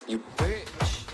You bitch.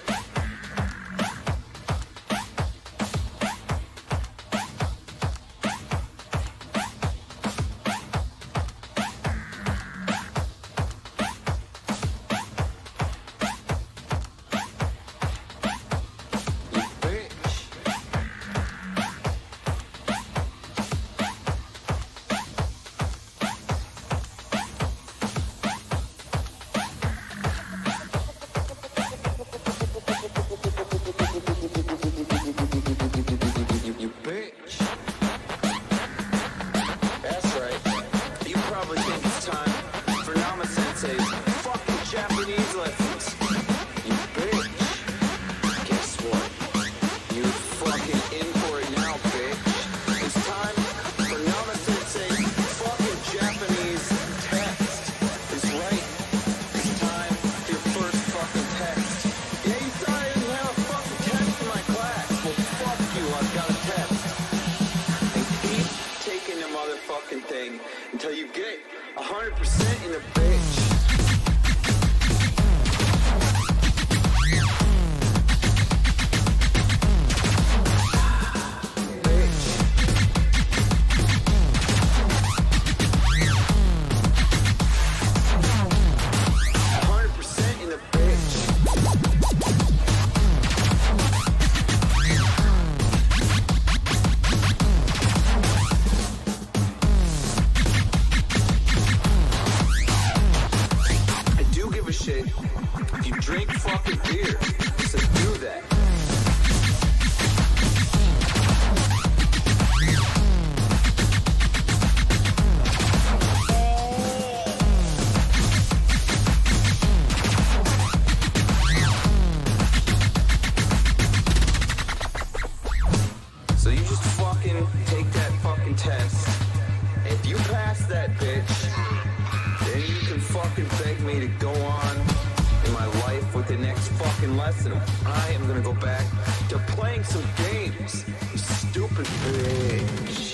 Japanese lessons. You bitch. Guess what? You fucking in for it now, bitch. It's time for Nama Sensei fucking Japanese test. That's right. It's time for your first fucking test. Yeah, you thought I didn't have a fucking test in my class. Well, fuck you, I've got a test. And keep taking the motherfucking thing until you get 100% in the bitch. If you drink fucking beer, so do that. So you just fucking take that fucking test. If you pass that bitch, then you can fucking beg me to go on in my life with the next fucking lesson. I am gonna go back to playing some games, you stupid bitch.